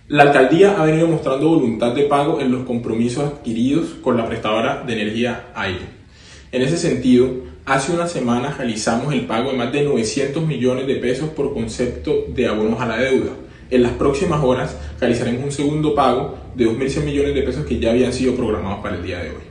La alcaldía ha venido mostrando voluntad de pago en los compromisos adquiridos con la prestadora de energía Aire. En ese sentido, hace unas semanas realizamos el pago de más de 900 millones de pesos por concepto de abonos a la deuda. En las próximas horas realizaremos un segundo pago de 2.100 millones de pesos que ya habían sido programados para el día de hoy.